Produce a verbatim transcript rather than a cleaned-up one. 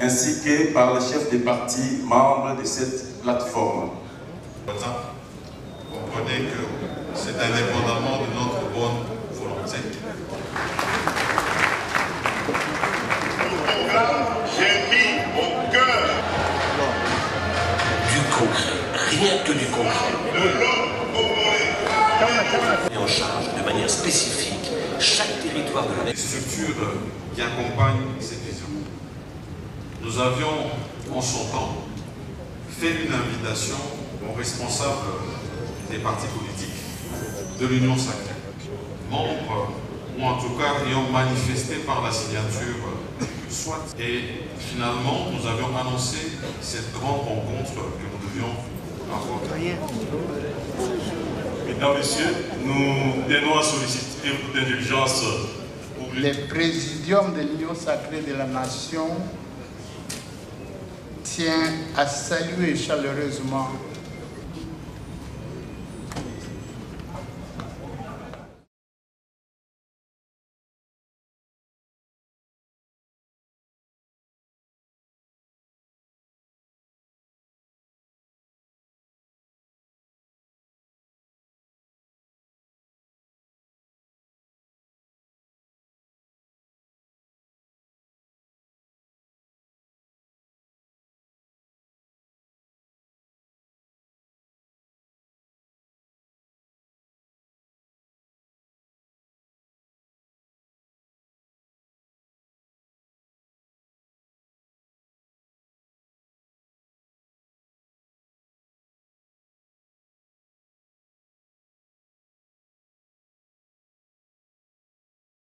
ainsi que par les chefs des partis membres de cette plateforme. Comprenez que c'est indépendamment de notre bonne volonté. J'ai mis au cœur du concret, rien que du concret. de l'homme congolais. Et en charge de manière spécifique chaque territoire de la Les structures qui accompagnent cette vision. Nous avions en son temps fait une invitation aux responsables des partis politiques de l'Union sacrée, membres ou en tout cas ayant manifesté par la signature soit. Et finalement, nous avions annoncé cette grande rencontre que nous devions avoir. Mesdames, Messieurs, nous tenons à solliciter votre indulgence pour le Présidium de l'Union sacrée de la Nation tient à saluer chaleureusement